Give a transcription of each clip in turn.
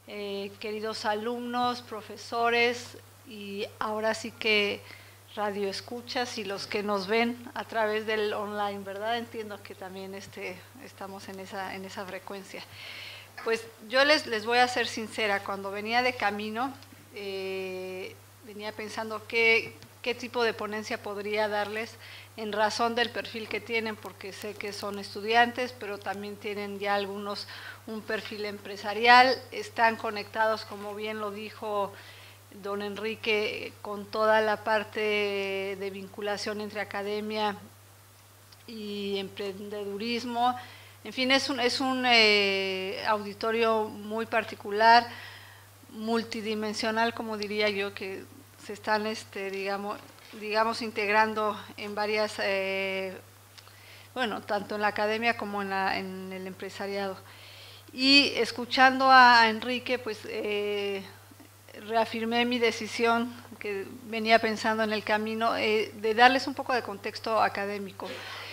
queridos alumnos, profesores y ahora sí que radioescuchas y los que nos ven a través del online, ¿verdad? Entiendo que también estamos en esa frecuencia. Pues yo les voy a ser sincera, cuando venía de camino, venía pensando qué tipo de ponencia podría darles en razón del perfil que tienen, porque sé que son estudiantes, pero también tienen ya algunos un perfil empresarial, están conectados, como bien lo dijo don Enrique, con toda la parte de vinculación entre academia y emprendedurismo. En fin, es un auditorio muy particular, multidimensional, como diría yo, que se están, digamos, integrando en varias, bueno, tanto en la academia como en el empresariado. Y escuchando a Enrique, pues reafirmé mi decisión que venía pensando en el camino, de darles un poco de contexto académico.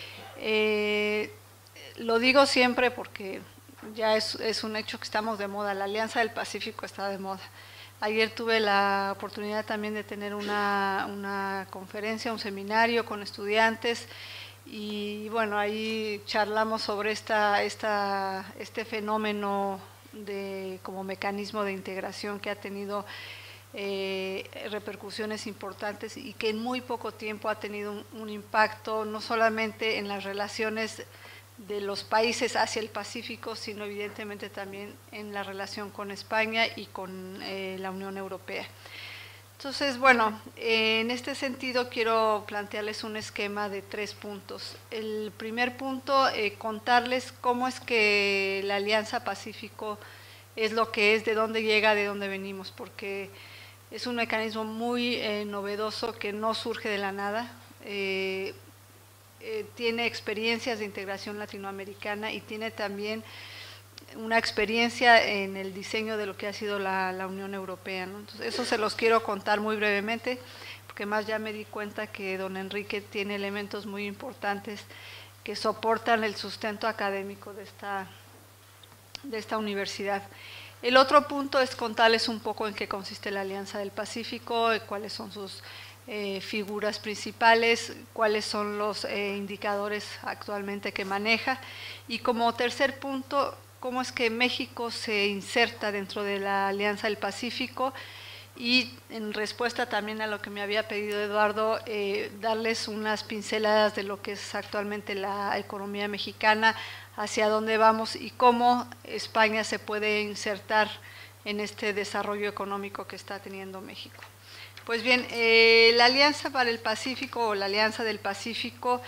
Lo digo siempre porque ya es un hecho que estamos de moda, la Alianza del Pacífico está de moda. Ayer tuve la oportunidad también de tener una conferencia, un seminario con estudiantes y bueno, ahí charlamos sobre este fenómeno como mecanismo de integración que ha tenido repercusiones importantes y que en muy poco tiempo ha tenido un impacto no solamente en las relaciones de los países hacia el Pacífico, sino evidentemente también en la relación con España y con la Unión Europea. Entonces, bueno, en este sentido quiero plantearles un esquema de 3 puntos. El primer punto, contarles cómo es que la Alianza Pacífico es lo que es, de dónde llega, de dónde venimos, porque es un mecanismo muy novedoso que no surge de la nada. Tiene experiencias de integración latinoamericana y tiene también una experiencia en el diseño de lo que ha sido la Unión Europea, ¿no? Entonces, eso se los quiero contar muy brevemente, porque más ya me di cuenta que don Enrique tiene elementos muy importantes que soportan el sustento académico de esta universidad. El otro punto es contarles un poco en qué consiste la Alianza del Pacífico, cuáles son sus figuras principales, cuáles son los indicadores actualmente que maneja y como tercer punto, cómo es que México se inserta dentro de la Alianza del Pacífico y en respuesta también a lo que me había pedido Eduardo, darles unas pinceladas de lo que es actualmente la economía mexicana, hacia dónde vamos y cómo España se puede insertar en este desarrollo económico que está teniendo México. Pues bien, la Alianza para el Pacífico o la Alianza del Pacífico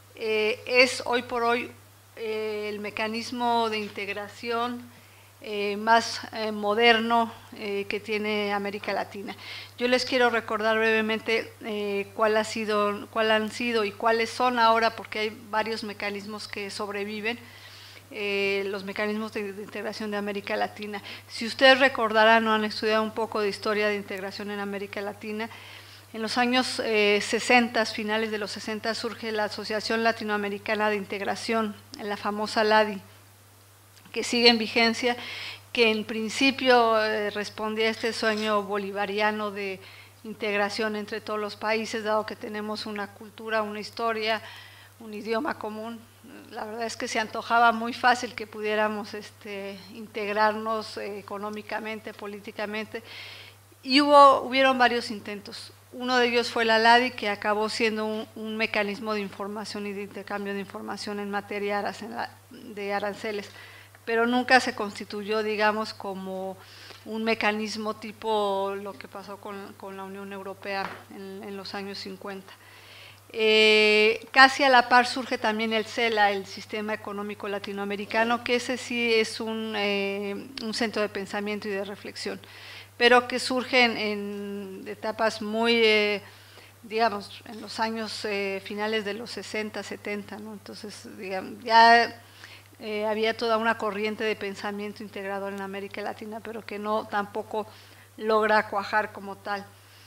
es hoy por hoy el mecanismo de integración más moderno que tiene América Latina. Yo les quiero recordar brevemente cuál han sido y cuáles son ahora, porque hay varios mecanismos que sobreviven, los mecanismos de integración de América Latina. Si ustedes recordarán o han estudiado un poco de historia de integración en América Latina, en los años 60, finales de los 60, surge la Asociación Latinoamericana de Integración, la famosa LADI, que sigue en vigencia, que en principio respondía a este sueño bolivariano de integración entre todos los países, dado que tenemos una cultura, una historia, un idioma común. La verdad es que se antojaba muy fácil que pudiéramos integrarnos económicamente, políticamente, y hubieron varios intentos. Uno de ellos fue la LADI, que acabó siendo un mecanismo de información y de intercambio de información en materia de aranceles, pero nunca se constituyó, digamos, como un mecanismo tipo lo que pasó con la Unión Europea en los años 50. Casi a la par surge también el CELA, el Sistema Económico Latinoamericano, que ese sí es un centro de pensamiento y de reflexión, pero que surge en etapas muy, digamos, en los años finales de los 60, 70, ¿no? Entonces, digamos, ya había toda una corriente de pensamiento integrador en América Latina, pero que no tampoco logra cuajar como tal.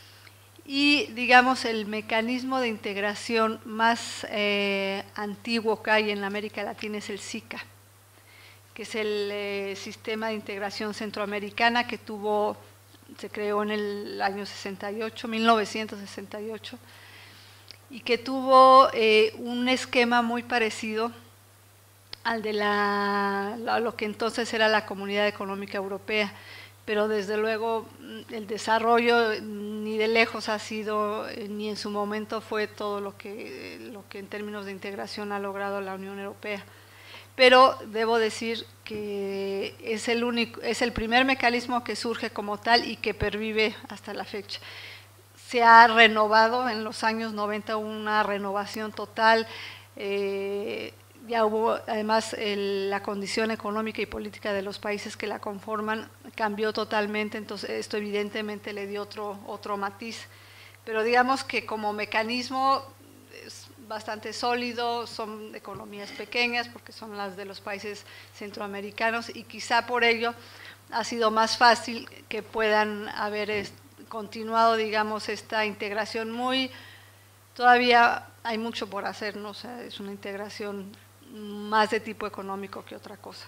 Y, digamos, el mecanismo de integración más antiguo que hay en América Latina es el SICA, que es el Sistema de Integración Centroamericana, que se creó en el año 68, 1968, y que tuvo un esquema muy parecido al de lo que entonces era la Comunidad Económica Europea, pero desde luego el desarrollo ni de lejos ha sido, ni en su momento fue todo lo que en términos de integración ha logrado la Unión Europea. Pero debo decir que es el primer mecanismo que surge como tal y que pervive hasta la fecha. Se ha renovado, en los años 90 hubo una renovación total, ya hubo además la condición económica y política de los países que la conforman cambió totalmente, entonces esto evidentemente le dio otro matiz, pero digamos que como mecanismo es bastante sólido, son economías pequeñas porque son las de los países centroamericanos y quizá por ello ha sido más fácil que puedan haber continuado, digamos, esta integración todavía hay mucho por hacer, ¿no? O sea, es una integración más de tipo económico que otra cosa.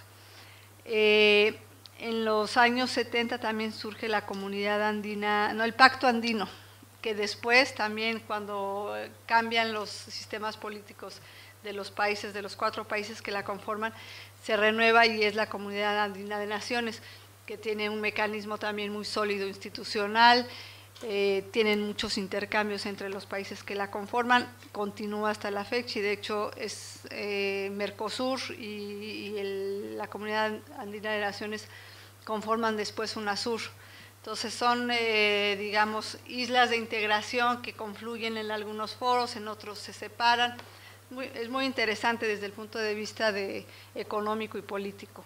En los años 70 también surge la comunidad andina, el Pacto Andino, que después también cuando cambian los sistemas políticos de los países, de los 4 países que la conforman, se renueva y es la Comunidad Andina de Naciones, que tiene un mecanismo también muy sólido institucional, tienen muchos intercambios entre los países que la conforman, continúa hasta la fecha y de hecho es Mercosur y la Comunidad Andina de Naciones conforman después UNASUR. Entonces son, digamos, islas de integración que confluyen en algunos foros, en otros se separan. Es muy interesante desde el punto de vista económico y político.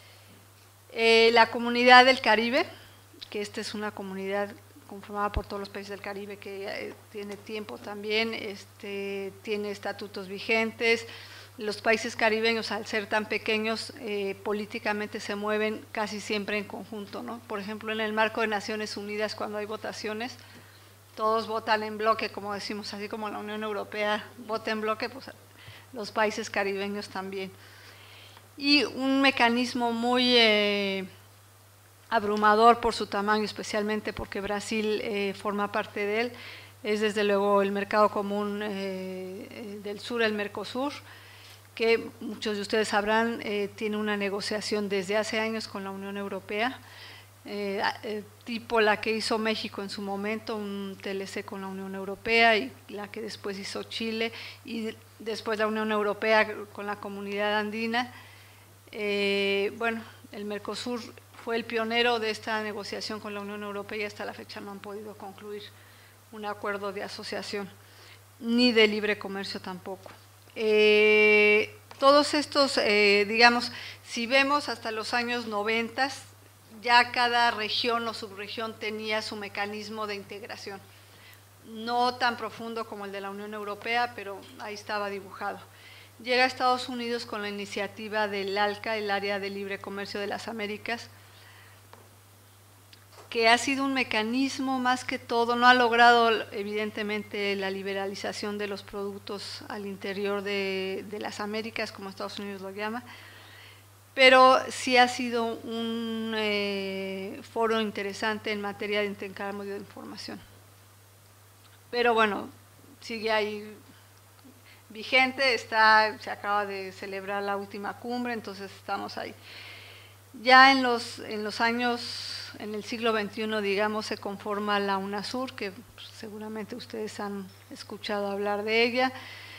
La Comunidad del Caribe, que esta es una comunidad conformada por todos los países del Caribe que tiene tiempo también, tiene estatutos vigentes. Los países caribeños, al ser tan pequeños, políticamente se mueven casi siempre en conjunto, ¿no? Por ejemplo, en el marco de Naciones Unidas, cuando hay votaciones, todos votan en bloque, como decimos, así como la Unión Europea vota en bloque, pues los países caribeños también. Y un mecanismo muy abrumador por su tamaño, especialmente porque Brasil forma parte de él, es desde luego el Mercado Común del Sur, el Mercosur, que muchos de ustedes sabrán, tiene una negociación desde hace años con la Unión Europea, tipo la que hizo México en su momento, un TLC con la Unión Europea, y la que después hizo Chile, y después la Unión Europea con la Comunidad Andina. Bueno, el Mercosur fue el pionero de esta negociación con la Unión Europea y hasta la fecha no han podido concluir un acuerdo de asociación, ni de libre comercio tampoco. Todos estos, digamos, si vemos hasta los años 90, ya cada región o subregión tenía su mecanismo de integración, no tan profundo como el de la Unión Europea, pero ahí estaba dibujado. Llega a Estados Unidos con la iniciativa del ALCA, el Área de Libre Comercio de las Américas, que ha sido un mecanismo más que todo, no ha logrado evidentemente la liberalización de los productos al interior de las Américas, como Estados Unidos lo llama, pero sí ha sido un foro interesante en materia de intercambio de información. Pero bueno, sigue ahí vigente, se acaba de celebrar la última cumbre, entonces estamos ahí. Ya en los años, en el siglo XXI, digamos, se conforma la UNASUR, que seguramente ustedes han escuchado hablar de ella,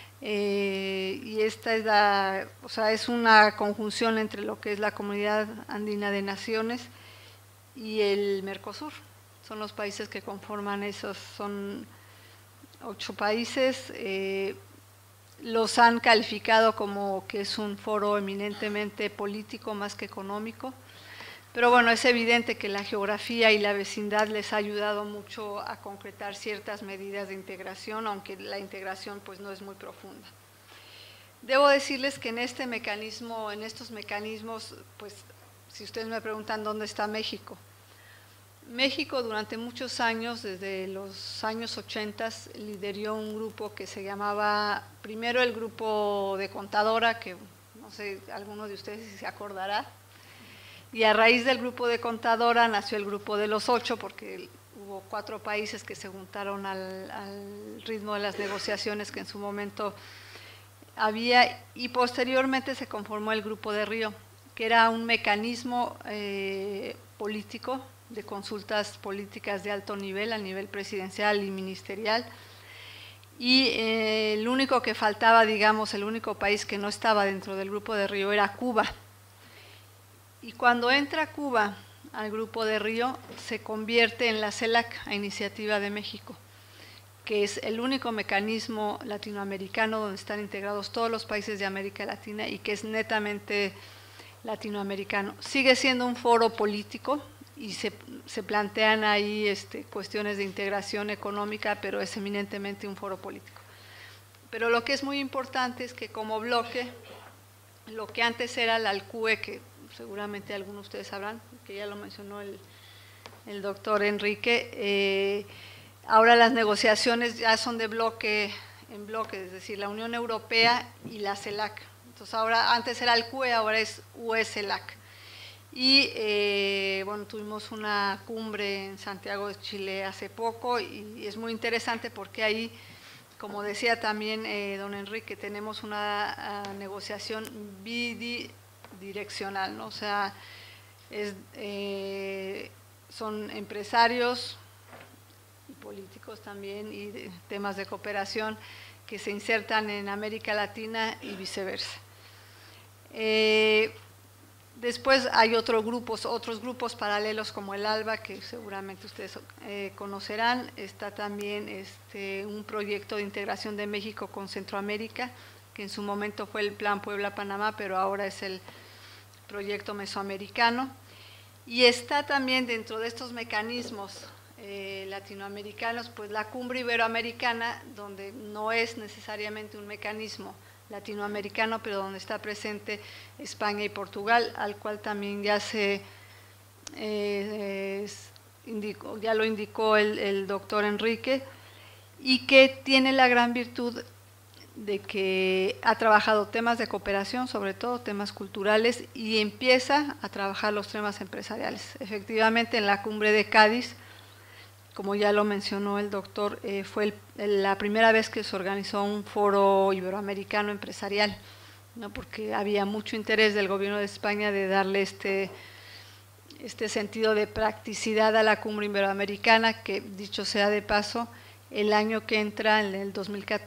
y esta es una conjunción entre lo que es la Comunidad Andina de Naciones y el Mercosur. Son los países que conforman son 8 países. Los han calificado como que es un foro eminentemente político más que económico, pero bueno, es evidente que la geografía y la vecindad les ha ayudado mucho a concretar ciertas medidas de integración, aunque la integración pues no es muy profunda. Debo decirles que en estos mecanismos, pues si ustedes me preguntan dónde está México, México durante muchos años, desde los años 80, lideró un grupo que se llamaba, primero el grupo de Contadora, que no sé, alguno de ustedes si se acordará. Y a raíz del grupo de Contadora nació el grupo de los 8, porque hubo 4 países que se juntaron al ritmo de las negociaciones que en su momento había, y posteriormente se conformó el grupo de Río, que era un mecanismo político de consultas políticas de alto nivel, a nivel presidencial y ministerial. Y el único que faltaba, digamos, el único país que no estaba dentro del grupo de Río era Cuba. Y cuando entra Cuba al grupo de Río, se convierte en la CELAC, a iniciativa de México, que es el único mecanismo latinoamericano donde están integrados todos los países de América Latina y que es netamente latinoamericano. Sigue siendo un foro político y se plantean ahí cuestiones de integración económica, pero es eminentemente un foro político. Pero lo que es muy importante es que como bloque, lo que antes era la ALCUE, que seguramente algunos de ustedes sabrán, que ya lo mencionó el doctor Enrique, ahora las negociaciones ya son de bloque en bloque, es decir, la Unión Europea y la CELAC. Entonces ahora, antes era el CUE, ahora es UE-CELAC. Y bueno, tuvimos una cumbre en Santiago de Chile hace poco y es muy interesante porque ahí, como decía también don Enrique, tenemos una negociación bidireccional, ¿no? O sea, son empresarios y políticos también y temas de cooperación que se insertan en América Latina y viceversa. Después hay otros grupos paralelos como el ALBA, que seguramente ustedes conocerán. Está también un proyecto de integración de México con Centroamérica, que en su momento fue el Plan Puebla-Panamá, pero ahora es el proyecto mesoamericano. Y está también dentro de estos mecanismos latinoamericanos, pues la Cumbre Iberoamericana, donde no es necesariamente un mecanismo latinoamericano, pero donde está presente España y Portugal, al cual también ya ya lo indicó el doctor Enrique, y que tiene la gran virtud de que ha trabajado temas de cooperación, sobre todo temas culturales, y empieza a trabajar los temas empresariales. Efectivamente, en la Cumbre de Cádiz, como ya lo mencionó el doctor, fue la primera vez que se organizó un foro iberoamericano empresarial, ¿no? Porque había mucho interés del gobierno de España de darle este sentido de practicidad a la Cumbre Iberoamericana, que dicho sea de paso, el año que entra, en el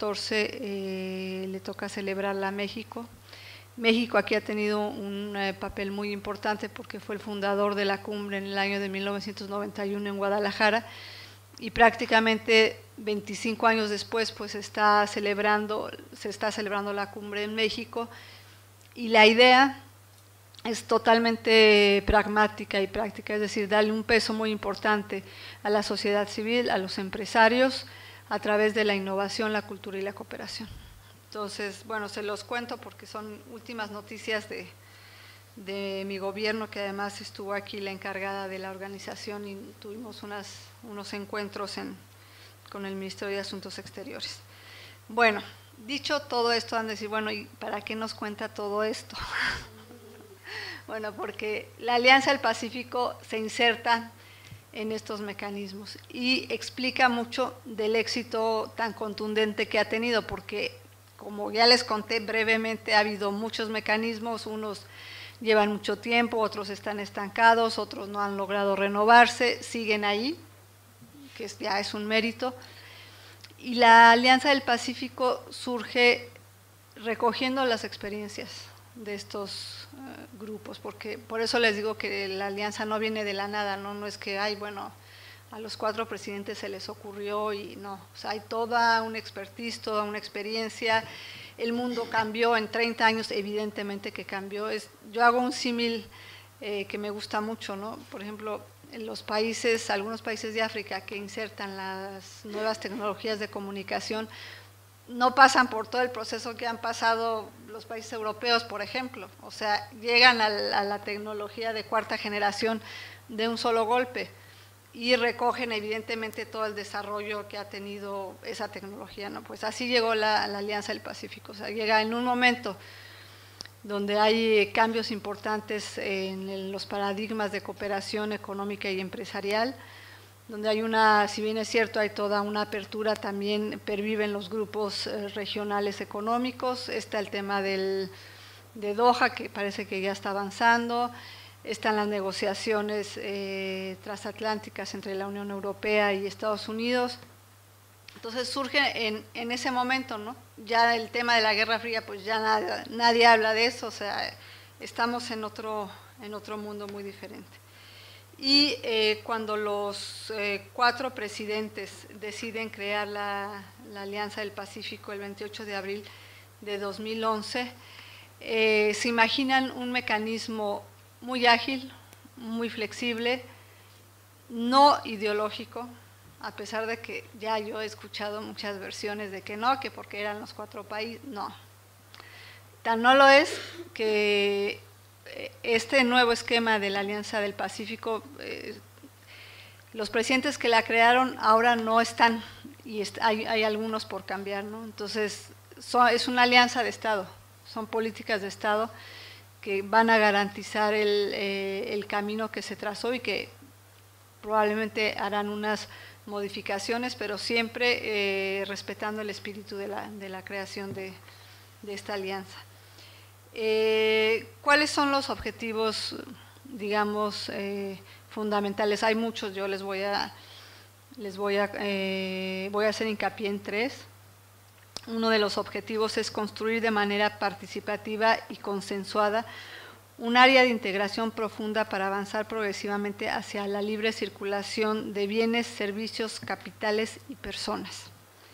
2014, le toca celebrarla a México. México aquí ha tenido un papel muy importante porque fue el fundador de la cumbre en el año de 1991 en Guadalajara, y prácticamente 25 años después pues se está celebrando la cumbre en México, y la idea es totalmente pragmática y práctica, es decir, darle un peso muy importante a la sociedad civil, a los empresarios, a través de la innovación, la cultura y la cooperación. Entonces, bueno, se los cuento porque son últimas noticias de mi gobierno, que además estuvo aquí la encargada de la organización y tuvimos unos encuentros con el Ministerio de Asuntos Exteriores. Bueno, dicho todo esto, han de decir, bueno, ¿y para qué nos cuenta todo esto? Bueno, porque la Alianza del Pacífico se inserta en estos mecanismos y explica mucho del éxito tan contundente que ha tenido, porque como ya les conté brevemente, ha habido muchos mecanismos, unos llevan mucho tiempo, otros están estancados, otros no han logrado renovarse, siguen ahí, que ya es un mérito. Y la Alianza del Pacífico surge recogiendo las experiencias de estos grupos, porque por eso les digo que la alianza no viene de la nada, no es que, bueno, a los 4 presidentes se les ocurrió y no, o sea, hay toda una expertise, toda una experiencia. El mundo cambió en 30 años, evidentemente que cambió. Yo hago un símil que me gusta mucho, ¿no? Por ejemplo, en algunos países de África que insertan las nuevas tecnologías de comunicación, no pasan por todo el proceso que han pasado los países europeos, por ejemplo. O sea, llegan a la tecnología de 4ª generación de un solo golpe y recogen evidentemente todo el desarrollo que ha tenido esa tecnología, ¿no? Pues así llegó la Alianza del Pacífico, o sea, llega en un momento donde hay cambios importantes en los paradigmas de cooperación económica y empresarial, donde hay si bien es cierto, hay toda una apertura, también perviven los grupos regionales económicos. Está el tema de Doha, que parece que ya está avanzando. Están las negociaciones transatlánticas entre la Unión Europea y Estados Unidos. Entonces surge en ese momento, ¿no? Ya el tema de la Guerra Fría, pues ya nadie habla de eso, o sea, estamos en otro mundo muy diferente. Y cuando los 4 presidentes deciden crear la Alianza del Pacífico el 28 de abril de 2011, se imaginan un mecanismo muy ágil, muy flexible, no ideológico, a pesar de que ya yo he escuchado muchas versiones de que no, que porque eran los 4 países, no. Tan no lo es que este nuevo esquema de la Alianza del Pacífico, los presidentes que la crearon ahora no están, y hay algunos por cambiar, ¿no? Entonces, es una alianza de Estado, son políticas de Estado que van a garantizar el camino que se trazó y que probablemente harán unas modificaciones, pero siempre respetando el espíritu de la creación de esta alianza. ¿Cuáles son los objetivos, digamos, fundamentales? Hay muchos, yo voy a hacer hincapié en 3. Uno de los objetivos es construir de manera participativa y consensuada un área de integración profunda para avanzar progresivamente hacia la libre circulación de bienes, servicios, capitales y personas.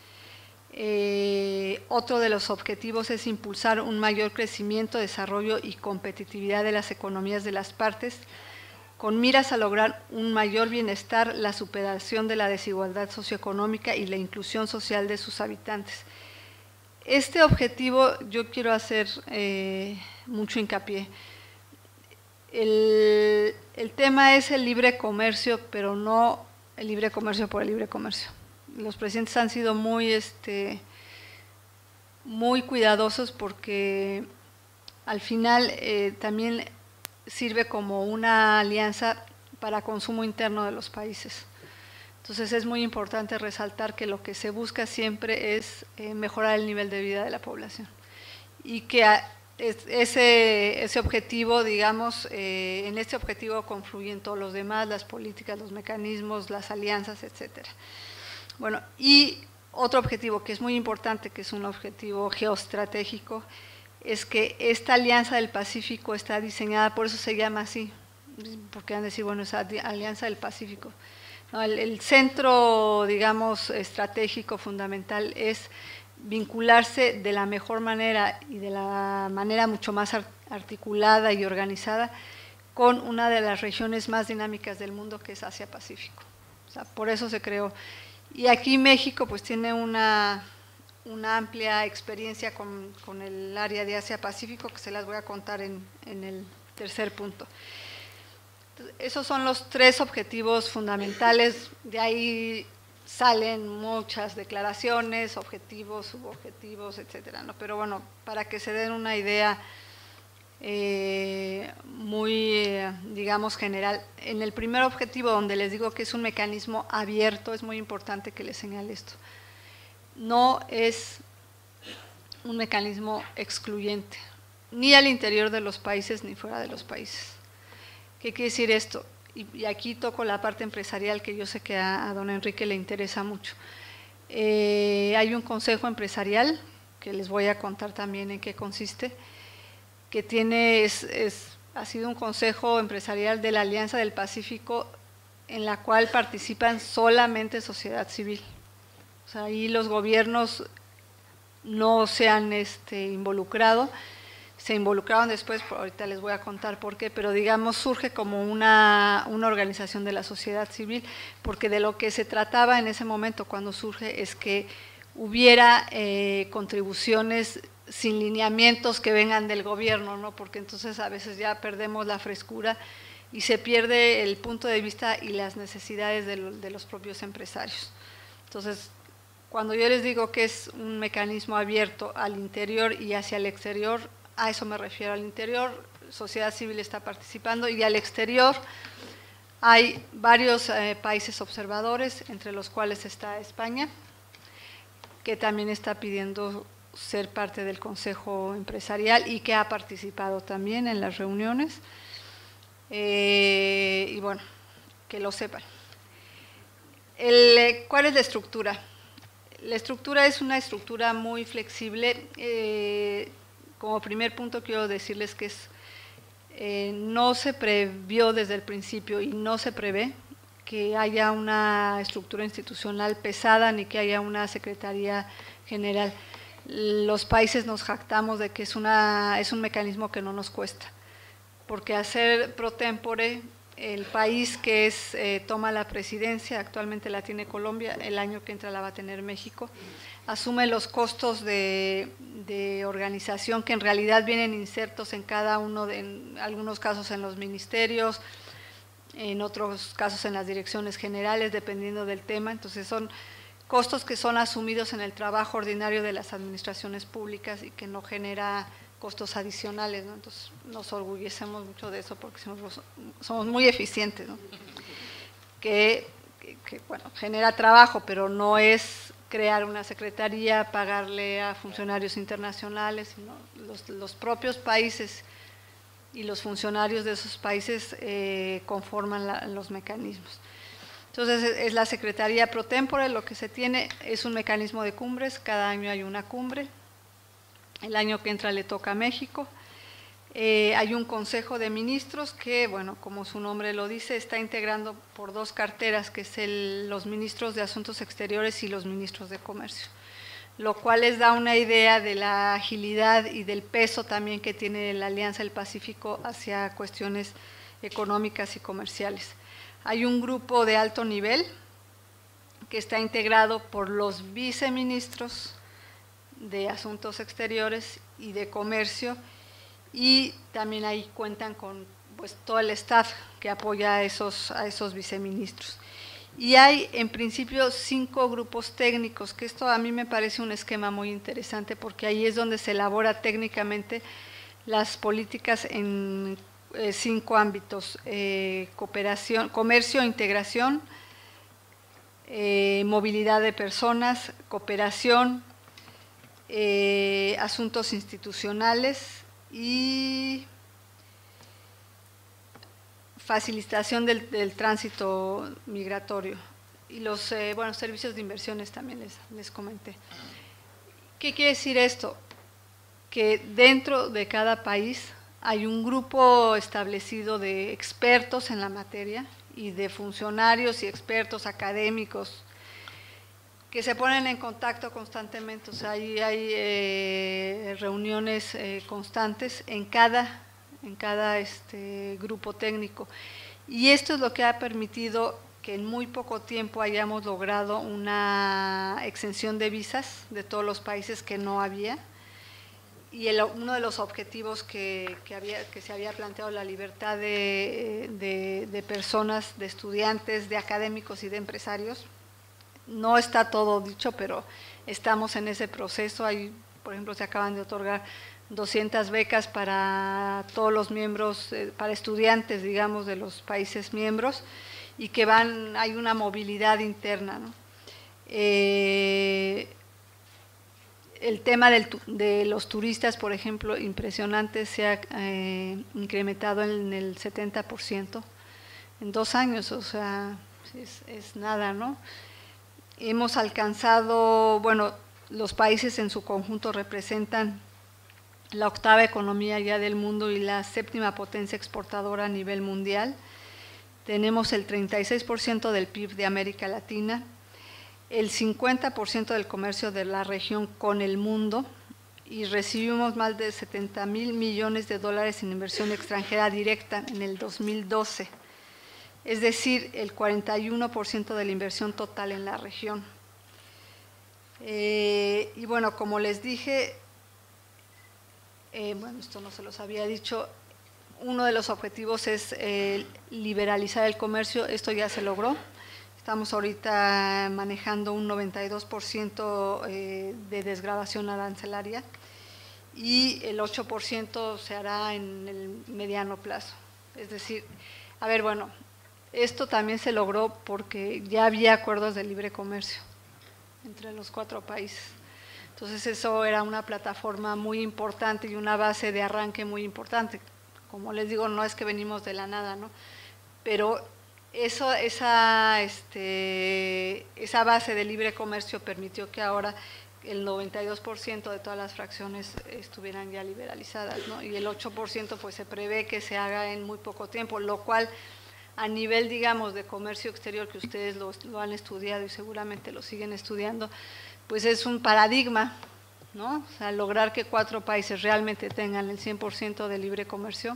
Otro de los objetivos es impulsar un mayor crecimiento, desarrollo y competitividad de las economías de las partes, con miras a lograr un mayor bienestar, la superación de la desigualdad socioeconómica y la inclusión social de sus habitantes. Este objetivo yo quiero hacer mucho hincapié. El tema es el libre comercio, pero no el libre comercio por el libre comercio. Los presidentes han sido muy cuidadosos porque al final también sirve como una alianza para consumo interno de los países. Entonces es muy importante resaltar que lo que se busca siempre es mejorar el nivel de vida de la población y que ese objetivo, digamos, en este objetivo confluyen todos los demás, las políticas, los mecanismos, las alianzas, etcétera. Bueno, y otro objetivo que es muy importante, que es un objetivo geoestratégico, es que esta Alianza del Pacífico está diseñada, por eso se llama así, porque van a decir, bueno, esa Alianza del Pacífico. No, el centro, digamos, estratégico fundamental es vincularse de la mejor manera y de la manera mucho más articulada y organizada con una de las regiones más dinámicas del mundo, que es Asia-Pacífico. O sea, por eso se creó. Y aquí México pues tiene una amplia experiencia con el área de Asia-Pacífico, que se las voy a contar en el tercer punto. Entonces, esos son los 3 objetivos fundamentales, de ahí salen muchas declaraciones, objetivos, subobjetivos, etcétera, ¿no? Pero bueno, para que se den una idea muy, digamos, general. En el primer objetivo, donde les digo que es un mecanismo abierto, es muy importante que les señale esto. No es un mecanismo excluyente, ni al interior de los países ni fuera de los países. ¿Qué quiere decir esto? Y aquí toco la parte empresarial, que yo sé que a don Enrique le interesa mucho. Hay un consejo empresarial, que les voy a contar también en qué consiste, que ha sido un consejo empresarial de la Alianza del Pacífico, en la cual participan solamente sociedad civil. O sea, ahí los gobiernos no se han involucrado, se involucraron después, ahorita les voy a contar por qué, pero digamos surge como una organización de la sociedad civil, porque de lo que se trataba en ese momento cuando surge es que hubiera contribuciones sin lineamientos que vengan del gobierno, ¿no? Porque entonces a veces ya perdemos la frescura y se pierde el punto de vista y las necesidades de los propios empresarios. Entonces, cuando yo les digo que es un mecanismo abierto al interior y hacia el exterior, a eso me refiero, al interior, sociedad civil está participando, y al exterior hay varios países observadores, entre los cuales está España, que también está pidiendo ser parte del Consejo Empresarial y que ha participado también en las reuniones, y bueno, que lo sepan. ¿Cuál es la estructura? La estructura es una estructura muy flexible. Como primer punto quiero decirles que no se previó desde el principio y no se prevé que haya una estructura institucional pesada ni que haya una Secretaría General. Los países nos jactamos de que es un mecanismo que no nos cuesta, porque hacer pro tempore, el país que toma la presidencia, actualmente la tiene Colombia, el año que entra la va a tener México, asume los costos de organización que en realidad vienen insertos en cada uno, en algunos casos en los ministerios, en otros casos en las direcciones generales, dependiendo del tema. Entonces son costos que son asumidos en el trabajo ordinario de las administraciones públicas y que no genera costos adicionales, ¿no? Entonces nos orgullecemos mucho de eso porque somos muy eficientes, ¿no? Que bueno, genera trabajo, pero no es crear una secretaría, pagarle a funcionarios internacionales, sino los propios países y los funcionarios de esos países conforman los mecanismos. Entonces es la Secretaría Pro Tempore, lo que se tiene es un mecanismo de cumbres, cada año hay una cumbre. El año que entra le toca a México. Hay un Consejo de Ministros que, bueno, como su nombre lo dice, está integrando por dos carteras, que es los ministros de Asuntos Exteriores y los ministros de Comercio, lo cual les da una idea de la agilidad y del peso también que tiene la Alianza del Pacífico hacia cuestiones económicas y comerciales. Hay un grupo de alto nivel que está integrado por los viceministros de Asuntos Exteriores y de Comercio, y también ahí cuentan con pues todo el staff que apoya a esos viceministros. Y hay en principio 5 grupos técnicos, que esto a mí me parece un esquema muy interesante porque ahí es donde se elabora técnicamente las políticas en 5 ámbitos: cooperación, comercio, integración, movilidad de personas, cooperación, asuntos institucionales y facilitación del tránsito migratorio, y los bueno, servicios de inversiones también les comenté. ¿Qué quiere decir esto? Que dentro de cada país hay un grupo establecido de expertos en la materia y de funcionarios y expertos académicos que se ponen en contacto constantemente. O sea, hay reuniones constantes en cada grupo técnico, y esto es lo que ha permitido que en muy poco tiempo hayamos logrado una exención de visas de todos los países que no había, y uno de los objetivos que se había planteado, la libertad de personas, de estudiantes, de académicos y de empresarios. No está todo dicho, pero estamos en ese proceso. Hay, por ejemplo, se acaban de otorgar 200 becas para todos los miembros, para estudiantes, digamos, de los países miembros, y que hay una movilidad interna, ¿no? El tema de los turistas, por ejemplo, impresionante, se ha incrementado en el 70% en 2 años, o sea, es nada, ¿no? Hemos alcanzado, bueno, los países en su conjunto representan la 8ª economía ya del mundo y la 7ª potencia exportadora a nivel mundial. Tenemos el 36% del PIB de América Latina, el 50% del comercio de la región con el mundo, y recibimos más de 70,000 millones de dólares en inversión extranjera directa en el 2012. Es decir, el 41% de la inversión total en la región. Y bueno, como les dije, bueno, esto no se los había dicho, uno de los objetivos es liberalizar el comercio. Esto ya se logró. Estamos ahorita manejando un 92% de desgravación arancelaria, y el 8% se hará en el mediano plazo. Es decir, a ver, bueno, esto también se logró porque ya había acuerdos de libre comercio entre los 4 países. Entonces eso era una plataforma muy importante y una base de arranque muy importante. Como les digo, no es que venimos de la nada, ¿no? Pero esa base de libre comercio permitió que ahora el 92% de todas las fracciones estuvieran ya liberalizadas, ¿no? Y el 8% pues se prevé que se haga en muy poco tiempo, lo cual a nivel, digamos, de comercio exterior, que ustedes lo han estudiado y seguramente lo siguen estudiando, pues es un paradigma, ¿no? O sea, lograr que 4 países realmente tengan el 100% de libre comercio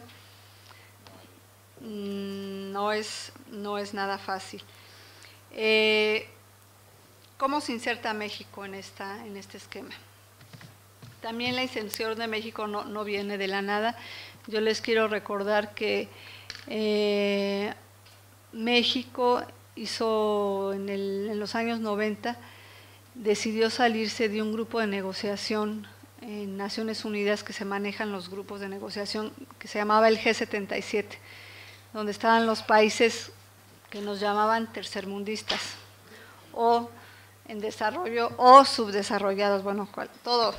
no es nada fácil. ¿Cómo se inserta México en este esquema? También la inserción de México no viene de la nada. Yo les quiero recordar que México hizo en los años 90, decidió salirse de un grupo de negociación en Naciones Unidas que se manejan los grupos de negociación, que se llamaba el G77, donde estaban los países que nos llamaban tercermundistas, o en desarrollo, o subdesarrollados, bueno, todo.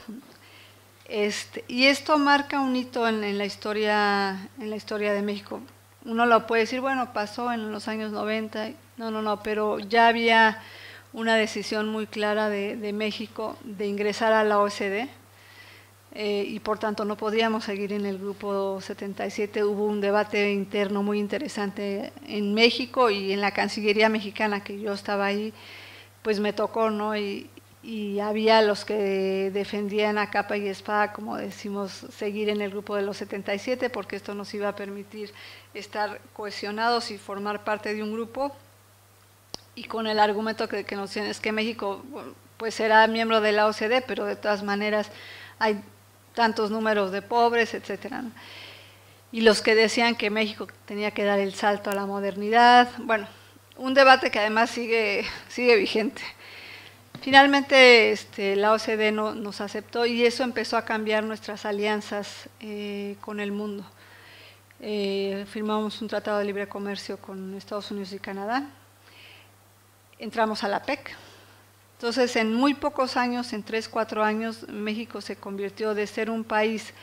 Y esto marca un hito en la historia de México. Uno lo puede decir, bueno, pasó en los años 90, no, pero ya había una decisión muy clara de México de ingresar a la OCDE, y por tanto no podíamos seguir en el grupo 77. Hubo un debate interno muy interesante en México y en la Cancillería mexicana, que yo estaba ahí, pues me tocó, ¿no? Y había los que defendían a capa y espada, como decimos, seguir en el grupo de los 77, porque esto nos iba a permitir estar cohesionados y formar parte de un grupo, y con el argumento que nos dicen es que México pues será miembro de la OCDE, pero de todas maneras hay tantos números de pobres, etcétera, ¿no? Y los que decían que México tenía que dar el salto a la modernidad, bueno, un debate que además sigue vigente. Finalmente la OCDE nos aceptó y eso empezó a cambiar nuestras alianzas con el mundo. Firmamos un tratado de libre comercio con Estados Unidos y Canadá, entramos a la PEC. Entonces, en muy pocos años, en 3, 4 años, México se convirtió de ser un país,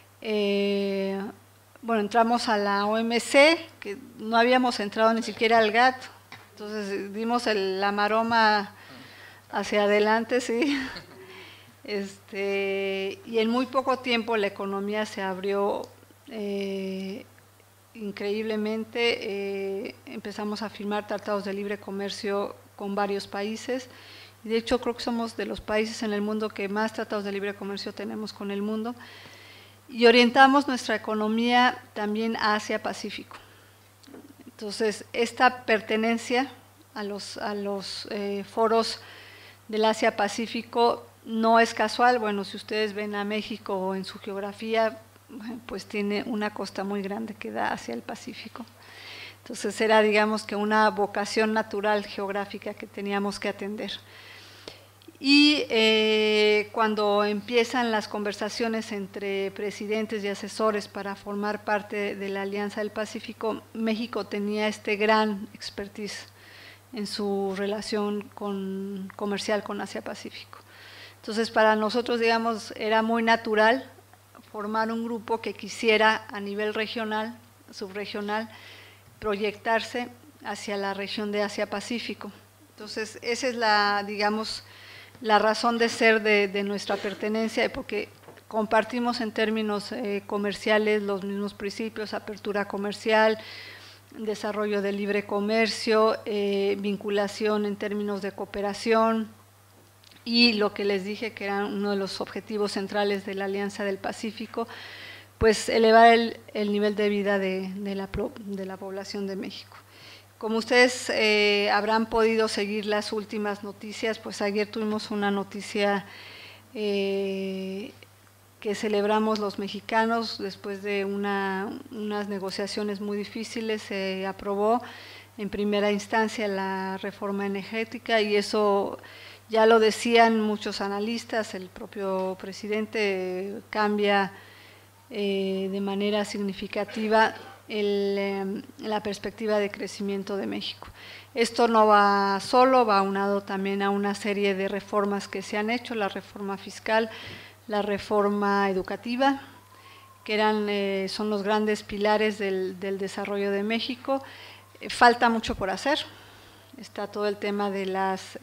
entramos a la OMC, que no habíamos entrado ni siquiera al GATT, entonces dimos la maroma hacia adelante, sí. Y en muy poco tiempo la economía se abrió increíblemente, empezamos a firmar tratados de libre comercio con varios países. De hecho, creo que somos de los países en el mundo que más tratados de libre comercio tenemos con el mundo, y orientamos nuestra economía también a Asia-Pacífico. Entonces, esta pertenencia a los foros del Asia-Pacífico no es casual. Bueno, si ustedes ven a México en su geografía, pues tiene una costa muy grande que da hacia el Pacífico. Entonces era, digamos, que una vocación natural geográfica que teníamos que atender. Y cuando empiezan las conversaciones entre presidentes y asesores para formar parte de la Alianza del Pacífico, México tenía gran expertise en su relación comercial con Asia-Pacífico. Entonces, para nosotros, digamos, era muy natural formar un grupo que quisiera a nivel regional, subregional, proyectarse hacia la región de Asia-Pacífico. Entonces, esa es la razón de ser de nuestra pertenencia, porque compartimos en términos comerciales los mismos principios: apertura comercial, desarrollo del libre comercio, vinculación en términos de cooperación, y lo que les dije que era uno de los objetivos centrales de la Alianza del Pacífico, pues elevar el nivel de vida de la población de México. Como ustedes habrán podido seguir las últimas noticias, pues ayer tuvimos una noticia que celebramos los mexicanos después de unas negociaciones muy difíciles. Se aprobó en primera instancia la reforma energética, y eso Ya lo decían muchos analistas, el propio presidente cambia de manera significativa la perspectiva de crecimiento de México. Esto no va solo, va aunado también a una serie de reformas que se han hecho, la reforma fiscal, la reforma educativa, que son los grandes pilares del desarrollo de México. Falta mucho por hacer. Está todo el tema de las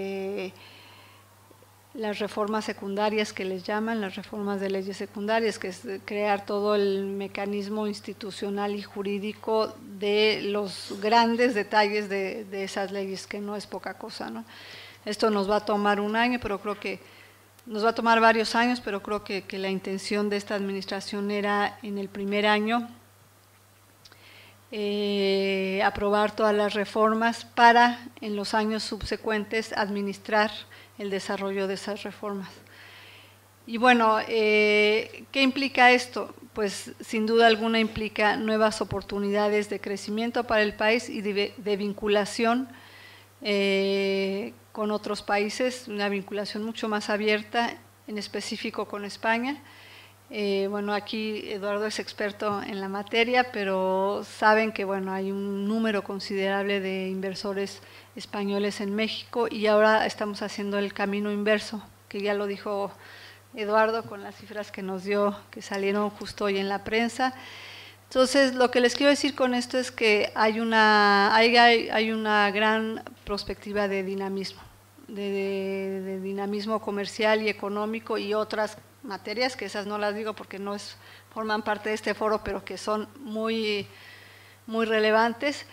reformas secundarias que les llaman, las reformas de leyes secundarias, que es crear todo el mecanismo institucional y jurídico de los grandes detalles de esas leyes, que no es poca cosa, ¿no? Esto nos va a tomar un año, pero creo que nos va a tomar varios años, pero creo que la intención de esta administración era en el primer año aprobar todas las reformas para en los años subsecuentes administrar el desarrollo de esas reformas. Y bueno, ¿qué implica esto? Pues sin duda alguna implica nuevas oportunidades de crecimiento para el país y de vinculación con otros países, una vinculación mucho más abierta, en específico con España. Bueno, aquí Eduardo es experto en la materia, pero saben que bueno, hay un número considerable de inversores españoles en México y ahora estamos haciendo el camino inverso, que ya lo dijo Eduardo con las cifras que nos dio, que salieron justo hoy en la prensa. Entonces, lo que les quiero decir con esto es que hay una gran perspectiva de dinamismo, de dinamismo comercial y económico y otras materias, que esas no las digo porque no forman parte de este foro, pero que son muy, muy relevantes.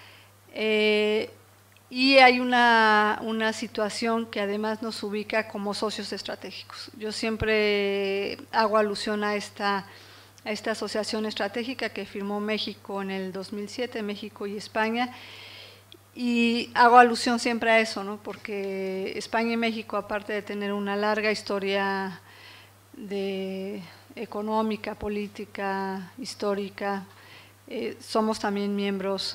Y hay una situación que además nos ubica como socios estratégicos. Yo siempre hago alusión a esta asociación estratégica que firmó México en el 2007, México y España, y hago alusión siempre a eso, ¿no? Porque España y México, aparte de tener una larga historia económica, política, histórica, somos también miembros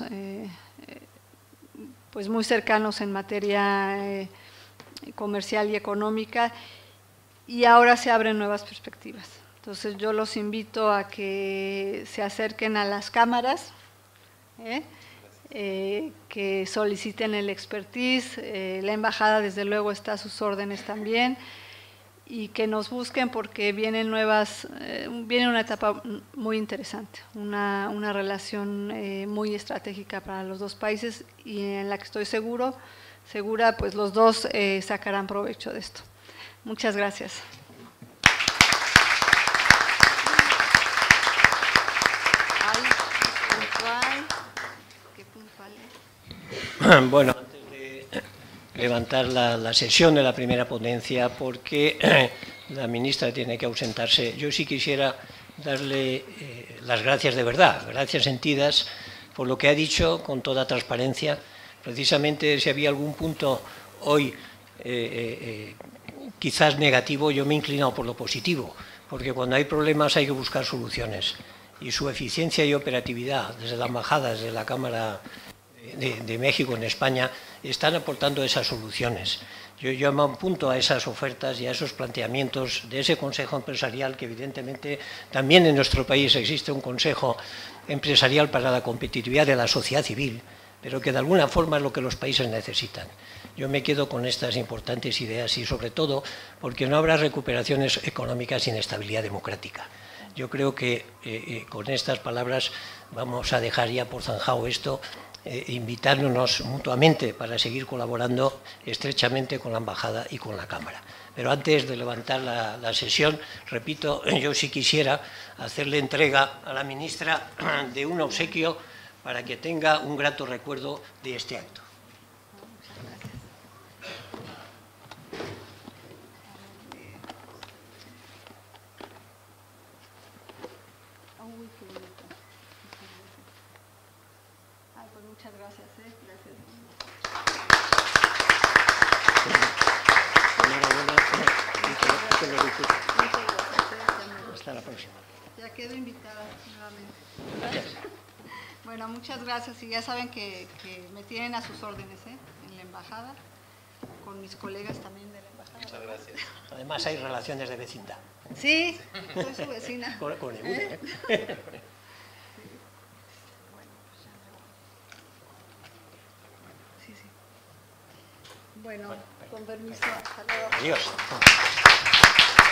pues muy cercanos en materia comercial y económica, y ahora se abren nuevas perspectivas. Entonces yo los invito a que se acerquen a las cámaras, que soliciten el expertise, la embajada desde luego está a sus órdenes también, y que nos busquen porque viene una etapa muy interesante, una relación muy estratégica para los dos países y en la que estoy segura, pues los dos sacarán provecho de esto. Muchas gracias. Bueno, antes de levantar la sesión de la primera ponencia, porque la ministra tiene que ausentarse, yo sí quisiera darle las gracias de verdad, gracias sentidas por lo que ha dicho con toda transparencia. Precisamente si había algún punto hoy quizás negativo, yo me he inclinado por lo positivo, porque cuando hay problemas hay que buscar soluciones. Y su eficiencia y operatividad, desde la embajada, desde la Cámara de México en España, están aportando esas soluciones. Yo me apunto a esas ofertas y a esos planteamientos de ese Consejo Empresarial, que evidentemente también en nuestro país existe un Consejo Empresarial para la competitividad de la sociedad civil, pero que de alguna forma es lo que los países necesitan. Yo me quedo con estas importantes ideas y sobre todo porque no habrá recuperaciones económicas sin estabilidad democrática. Yo creo que con estas palabras vamos a dejar ya por zanjado esto, invitándonos mutuamente para seguir colaborando estrechamente con la embajada y con la Cámara. Pero antes de levantar la sesión, repito, yo sí quisiera hacerle entrega a la ministra de un obsequio para que tenga un grato recuerdo de este acto. Muchas gracias. Hasta la próxima. Ya quedo invitada nuevamente. Gracias. Bueno, muchas gracias y ya saben que me tienen a sus órdenes en la embajada, con mis colegas también de la embajada. Muchas gracias. Además hay relaciones de vecindad. Sí, soy su vecina. Con Eguren, ¿eh? Sí, sí. Bueno, con permiso, hasta luego. Adiós.